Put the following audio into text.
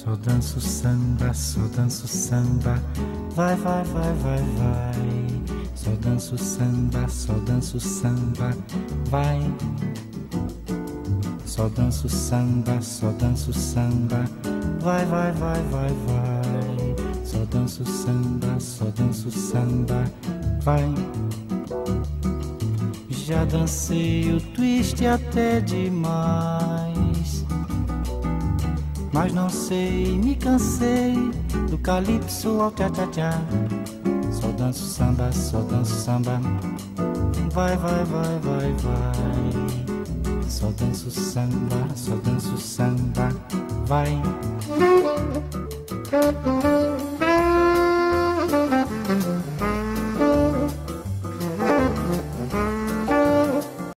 Só danço samba, só danço samba. Vai, vai, vai, vai, vai. Só danço samba, só danço samba. Vai. Só danço samba, só danço samba. Vai, vai, vai, vai, vai. Só danço samba, só danço samba. Vai. Já dancei o twist até demais, mas não sei, me cansei do calypso ao tchá-tchá-tchá. Só danço samba, só danço samba. Vai, vai, vai, vai, vai. Só danço samba, só danço samba. Vai.